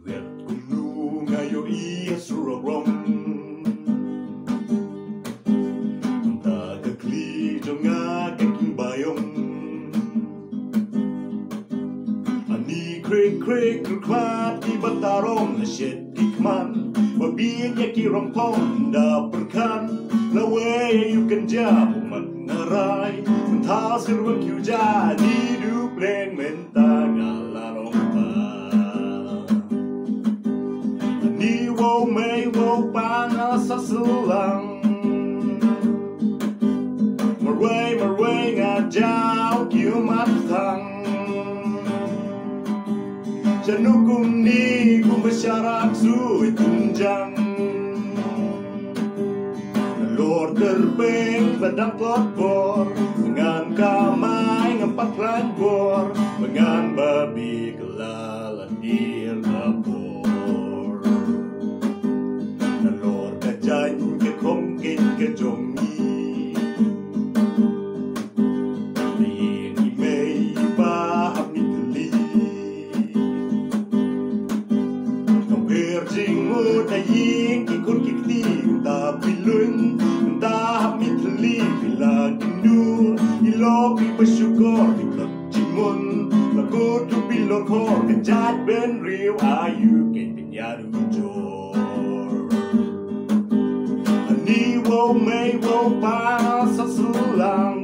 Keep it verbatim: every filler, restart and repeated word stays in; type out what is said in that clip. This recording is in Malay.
Nguyệt cùng nu ngay yo i sura rom ta ka kli trong nga ka king bayong ani kre kre krat ki batarong na shet kikman mabiyang ya ki rompong da perkan la way you can jump mat ngarai ta sirwang kyu ja di du pleng menta ngalarong pa ni wo mei wo pa na sa sulang marway marway nga jao kyu mat thang Janukum ni kumbasyarak sui tunjang Lord terbeng pedang potbor dengan kamai ngempat rangbor dengan babi kelalan dir kapor Lord kajang ke kongkin ke jongi ta ying ki kun ki ti ta pilun ta mi tli pila kindu ilo ki pasyukor ki klap jimun la go tu pilor kor ke jat ben riu ayu ke pinyadu jor ani wo mei wo pa sa sulang